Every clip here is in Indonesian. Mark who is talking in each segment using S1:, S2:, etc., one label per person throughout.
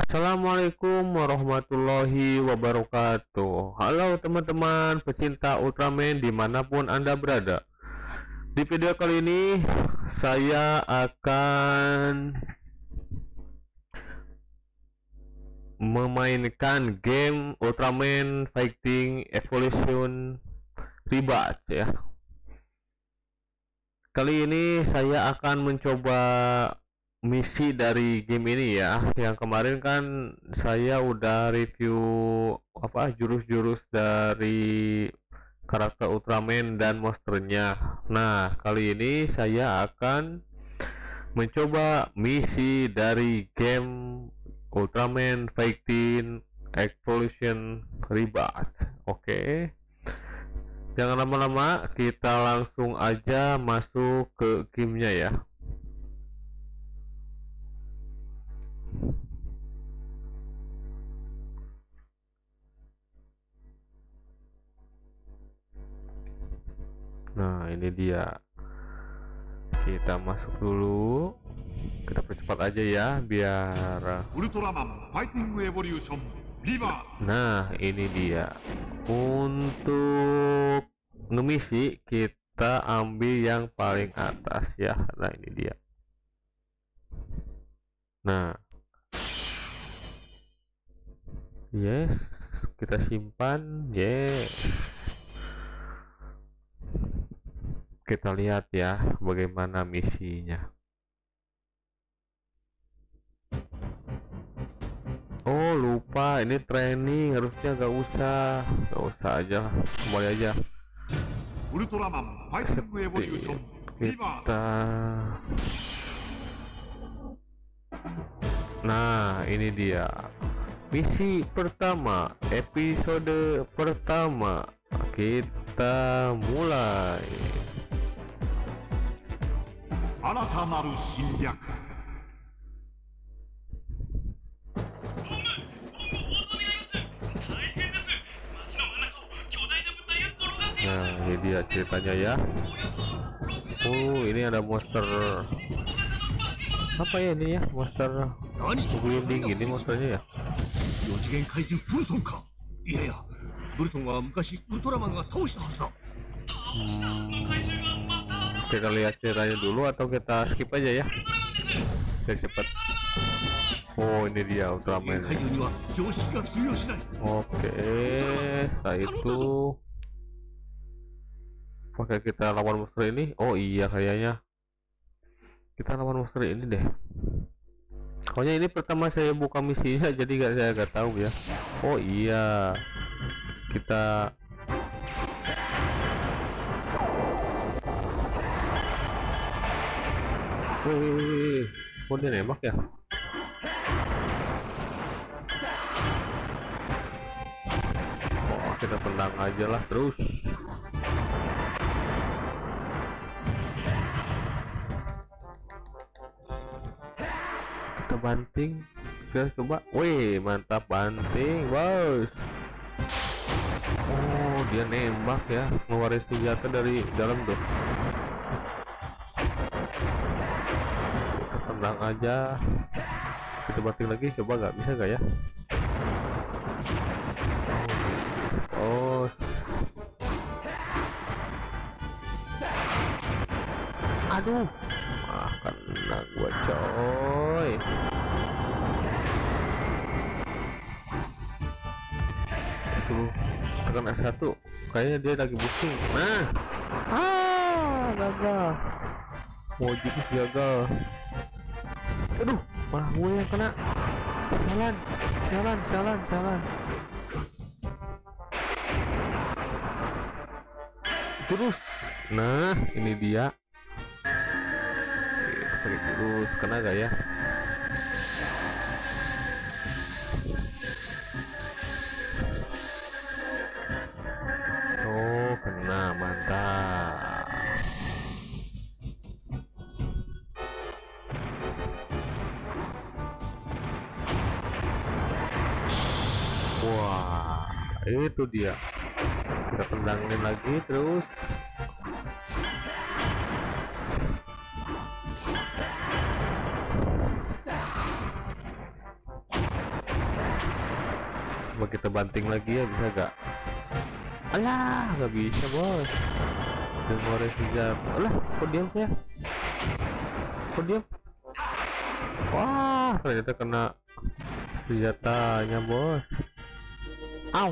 S1: Assalamualaikum warahmatullahi wabarakatuh. Halo teman-teman pecinta Ultraman dimanapun Anda berada. Di video kali ini saya akan memainkan game Ultraman Fighting Evolution Rebirth ya. Kali ini saya akan mencoba misi dari game ini ya. Yang kemarin kan saya udah review jurus-jurus dari karakter Ultraman dan monsternya. Nah, kali ini saya akan mencoba misi dari game Ultraman Fighting Evolution Rebirth. Oke. Jangan lama-lama, kita langsung aja masuk ke gamenya ya. Nah, ini dia. Kita masuk dulu. Kita percepat aja ya biar
S2: Ultraman Fighting Evolution Rebirth.
S1: Nah, ini dia. Untuk ngemisi kita ambil yang paling atas ya. Nah, ini dia. Nah. Yes, kita simpan. Yes. Kita lihat ya bagaimana misinya. Oh, lupa, ini training, harusnya gak usah aja, kembali aja.
S2: Ultraman Fighting Evolution Rebirth.
S1: Nah, ini dia misi pertama, episode pertama. Kita mulai.
S2: 新たなる侵略。
S1: Nah, ini dia ceritanya ya. Oh, ini ada monster apa ya ini ya? Monster gelinding ini monsternya ya.
S2: 4次元怪獣ブルトンか。いやいや、ブルトンは昔ウルトラマンが倒したはずだ。
S1: Kita lihat ceritanya dulu atau kita skip aja ya. Biar cepat. Oh, ini dia Ultraman. Oke, setelah itu pakai kita lawan monster ini. Oh iya, kayaknya kita lawan monster ini deh. Pokoknya ini pertama saya buka misinya, jadi saya gak tahu ya. Oh iya, kita kok dia nembak ya? Oh, kita tendang aja lah terus. Kita banting, kita coba. Wih, mantap banting, bos. Oh, dia nembak ya, ngeluarin senjata dari dalam tuh. Tendang aja, kita banting lagi, coba nggak bisa nggak ya? Oh, aduh, kena gua coy. Suruh tekan S1, kayaknya dia lagi boosting. Nah, gagal, mau jadi gagal. Aduh, malah gue yang kena. Jalan. Terus, nah ini dia. Tarik terus, kena gak ya? Oh, kena, mantap. Wah, itu dia. Kita tendangin lagi terus. Coba kita banting lagi ya, bisa gak? Alah, nggak bisa bos. Dengorin senjata. Alah, kok diam saya? Kok diam? Wah, ternyata kena senjatanya bos. Au.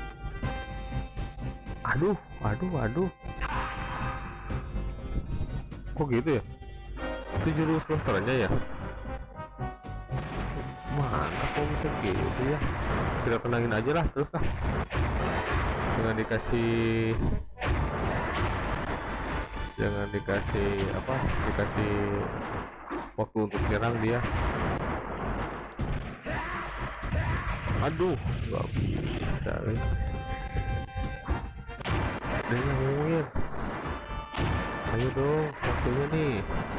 S1: Aduh, aduh, aduh. Kok gitu ya? Itu jurus monsternya ya? Mantap, kok bisa gitu ya? Kita tenangin aja lah terus lah. Jangan dikasih apa? Dikasih waktu untuk nyerang dia. Aduh, nggak bisa. Dia ngomongin. Ayo dong, waktunya nih.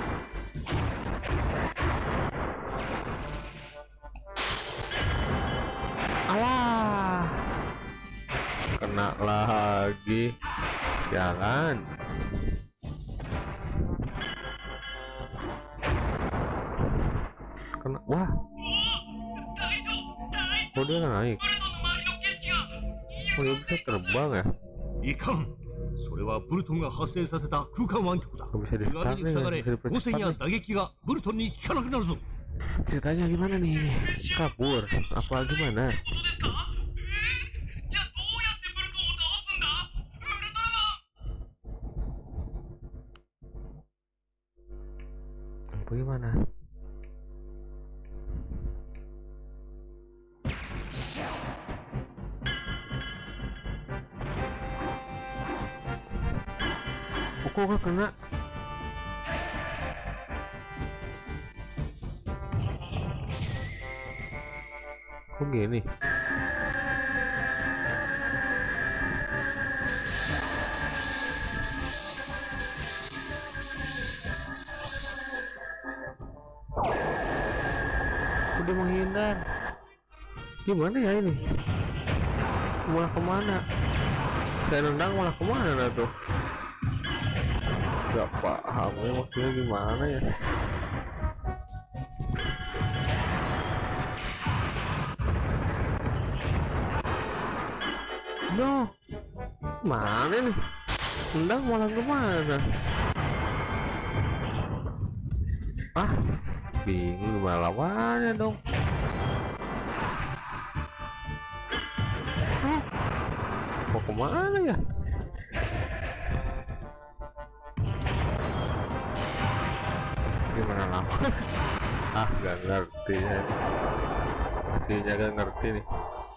S1: Alah, kena lagi. Jalan. Kena. Wah. Oh, dia naik. Oh, dia bisa terbang ya?
S2: いかん。それはブルトンが発生させた空間湾曲だ。
S1: Nggak bisa di
S2: 上に塞がれ、
S1: bisa
S2: 光線や
S1: dipercepat nih.
S2: 打撃がブルトンに効かなくなるぞ。
S1: Ceritanya gimana nih? Kabur? Apa gimana?
S2: じゃあどうやってブルトンを倒すんだ？ウルトラマン。
S1: Apa gimana? Kok gak kena? Kok gini? Udah menghindar. Gimana ya ini? Malah kemana? Saya nendang malah kemana dah tuh? Gak paham ya maksudnya gimana ya. No, mana nih? Nendang malah kemana? Ah, bingung gimana lawannya dong. Mau kemana ya? Gimana lawan? Ah, gak ngerti ya. Aslinya gak ngerti nih.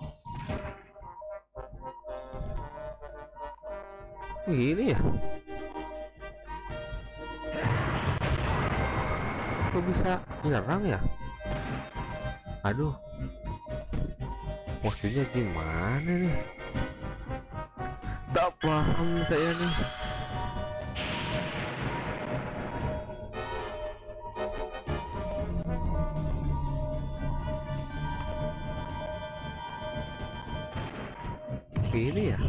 S1: Gini ya? Kok bisa nyerang ya? Aduh, maksudnya gimana nih? Tak paham saya nih. Gini ya?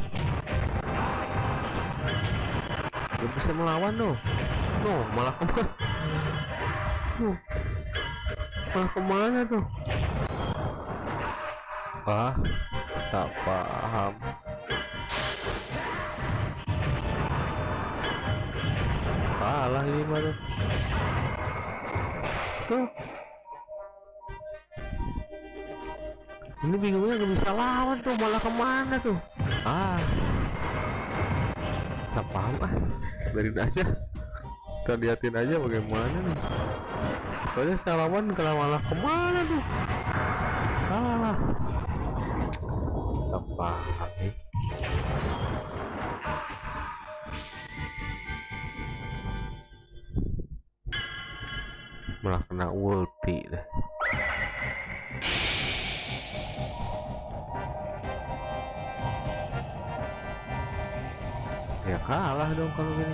S1: Gak bisa melawan loh. No, malah kemana? Malah kemana tuh? Ah, tak paham. Kalah ini mah tuh. Tuh. Ini bingungnya gak bisa lawan tuh, malah kemana tuh? Ah, tak paham ah. Biarin aja. Kita liatin aja bagaimana nih. Soalnya saya lawan malah kemana tuh? Kalah. Tak paham nih. Malah kena ulti deh. Ya kalah dong kalau gini.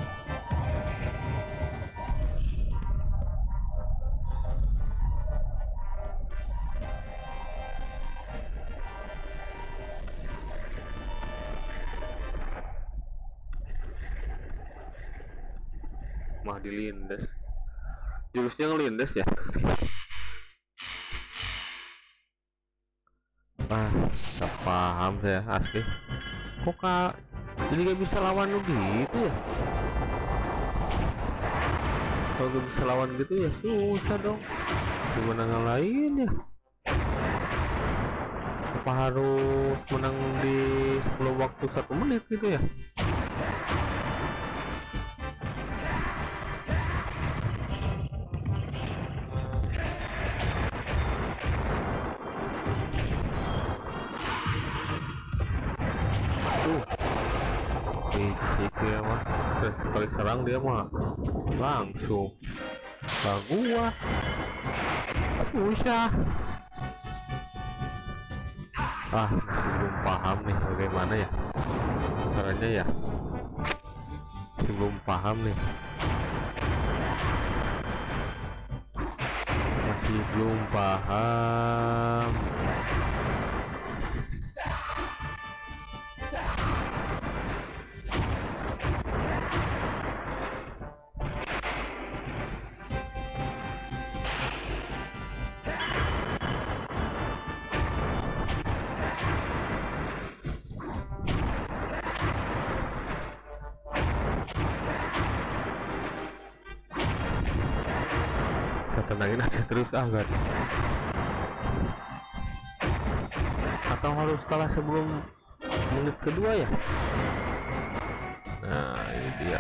S1: Mah dilindas. Jurusnya ngelindas ya. Ah, gak paham saya asli. Kok jadi gak bisa lawan lu gitu ya? Kalau gak bisa lawan gitu ya susah dong. Gimana ngalahin ya? Apa harus menang di sebelum waktu 1 menit gitu ya? Itu ya mah sekali serang dia mah langsung gua tapi usah. Masih belum paham nih bagaimana ya caranya ya, masih belum paham nih, masih belum paham. Tenangin aja terus kan, atau harus kalah sebelum menit kedua ya? Nah ini dia.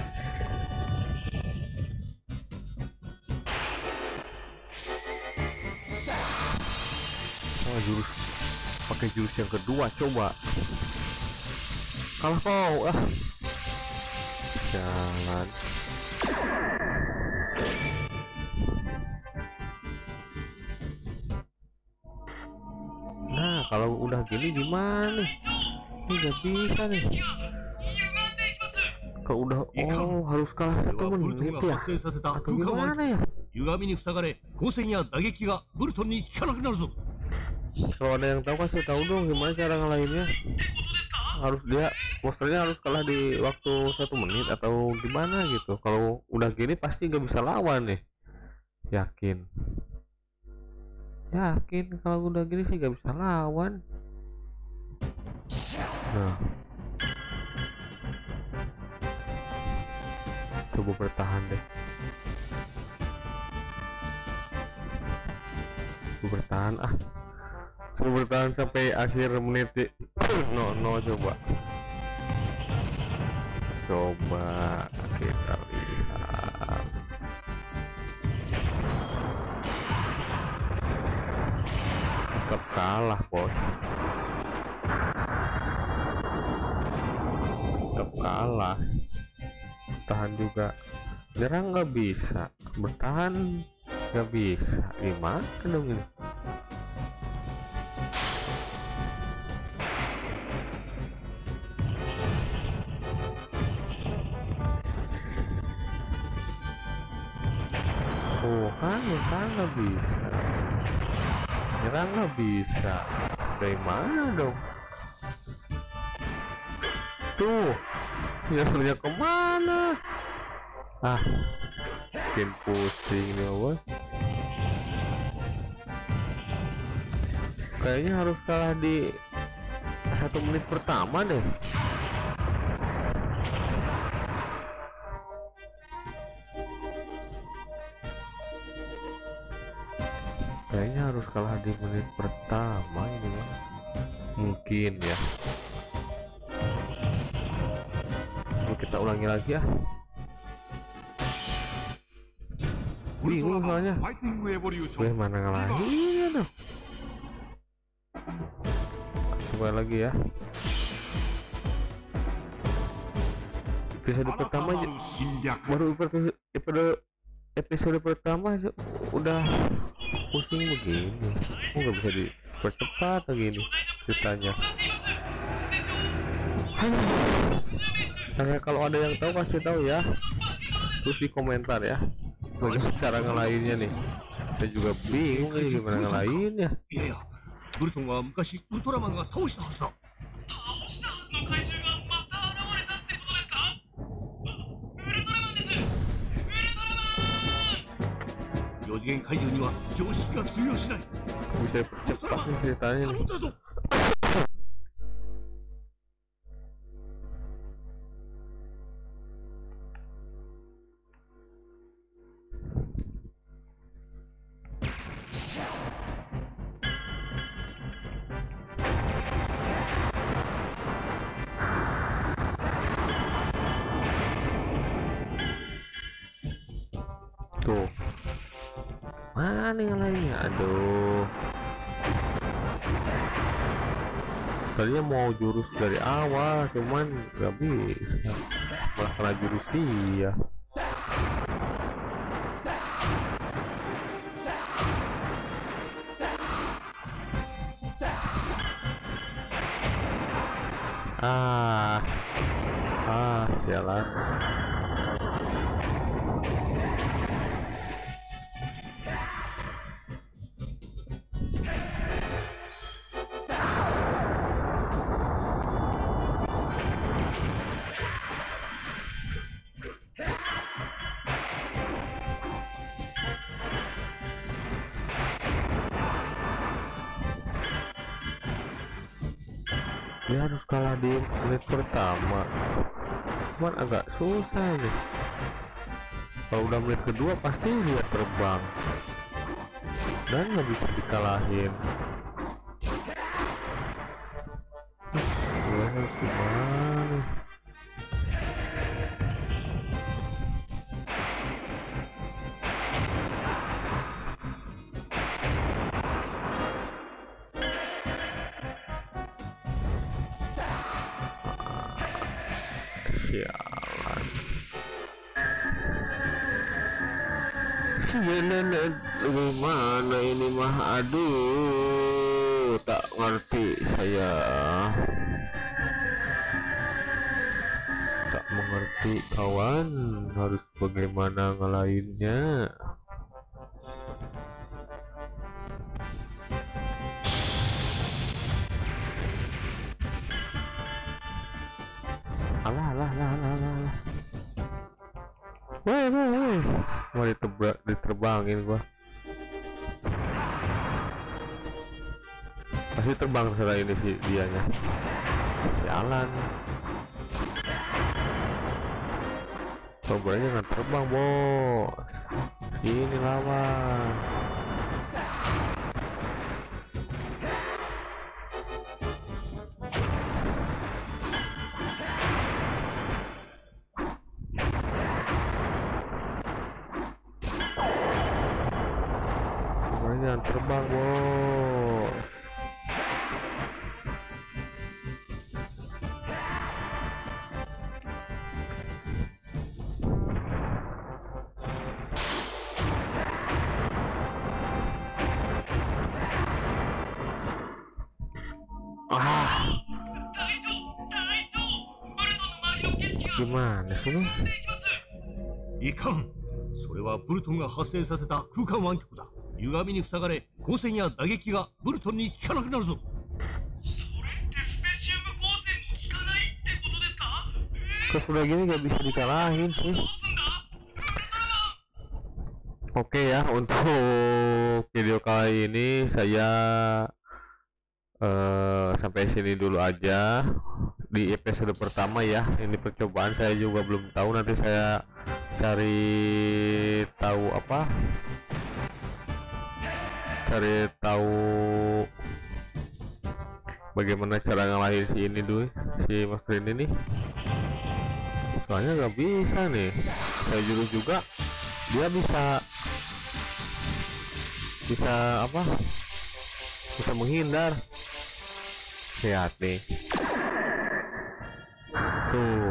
S1: Jurus pakai jurus yang kedua, coba kalah kau. Jalan. Nah kalau udah gini gimana nih? Ini gak bisa nih. Kalau udah harus kalah 1 menit ya? Atau gimana ya?
S2: 歪みに塞がれ、光線や打撃がブルトンに効かなくなるぞ。
S1: Kalau ada yang tahu kasih tahu dong gimana cara ngalahinnya. Harus dia monsternya harus kalah di waktu 1 menit atau gimana gitu. Kalau udah gini pasti gak bisa lawan nih. Yakin kalau udah gini sih gak bisa lawan. Nah coba bertahan deh, coba bertahan sampai akhir menit. No coba kita lihat. Tetap kalah bos, tetap kalah. Bertahan juga, nyerang nggak bisa, bertahan nggak bisa, gimana dong ini? Kan nggak bisa, nyerang nggak bisa, dari mana dong? Tuh nyerangnya kemana? Bikin pusing nih bos. Kayaknya harus kalah di 1 menit pertama deh. Kayaknya harus kalah di menit pertama ini mah. Mungkin ya. Kita ulangi lagi ya. Bingung soalnya. Mana ngalahinnya dong. Coba lagi ya. Episode pertama baru episode pertama udah pusing begini. Nggak bisa dipercepat begini ceritanya. Nah, kalau ada yang tahu kasih tahu ya, terus di komentar ya. Bagaimana cara ngelainnya nih? Saya juga bingung nih gimana ngelainnya.
S2: いやいや、ブルトンは昔ウルトラマンが倒したはずだ。倒したはずの怪獣がまた現れたってことですか？ウルトラマンです。ウルトラマン。4次元怪獣には常識が通用しない。
S1: Bisa apa sih ceritanya nih? Tuh, mana yang lainnya? Aduh, tadinya mau jurus dari awal, cuman nggak bisa, malah kena jurus dia. Sialan. Dia harus kalah di menit pertama, cuman agak susah nih. Kalau udah menit kedua pasti dia terbang dan nggak bisa dikalahin. Gue harus gimana? Sialan. Gimana ini mah? Aduh, tak ngerti saya. Tak mengerti kawan, harus bagaimana ngelainnya. Alah. Woi, mau diterbangin gua. Pasti terbang setelah ini sih dianya. Jalan. Coba aja nggak terbang, bos. Ini lawan. Jangan terbang, bos. Gimana sih lu?
S2: いかん。それはブルトンが発生させた空間湾曲だ。歪みに塞がれ、光線や打撃がブルトンに効かなくなるぞ。それってスペシウム光線も効かないってことですか？
S1: Terus udah gini gak bisa dikalahin sih. Oke ya, untuk video kali ini saya sampai sini dulu aja di episode pertama ya. Ini percobaan, saya juga belum tahu, nanti saya cari tahu bagaimana cara ngalahin si ini dulu, si master ini nih. Soalnya nggak bisa nih, saya jurus juga dia bisa menghindar. Lihat nih tuh,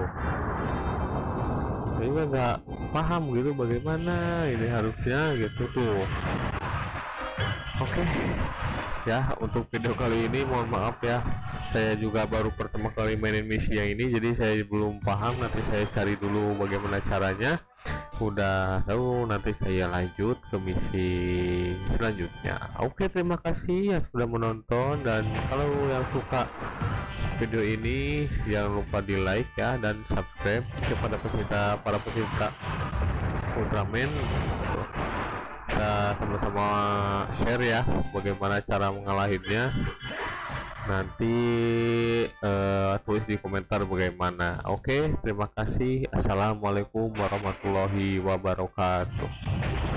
S1: ini nggak paham gitu bagaimana ini harusnya gitu tuh. Oke ya, untuk video kali ini mohon maaf ya, saya juga baru pertama kali mainin misi yang ini, jadi saya belum paham. Nanti saya cari dulu bagaimana caranya, udah tahu nanti saya lanjut ke misi selanjutnya. Oke, terima kasih yang sudah menonton, dan kalau yang suka video ini jangan lupa di like ya, dan subscribe kepada para pecinta Ultraman. kita sama-sama share ya bagaimana cara mengalahinnya. Nanti tulis di komentar bagaimana. Oke, terima kasih. Assalamualaikum warahmatullahi wabarakatuh.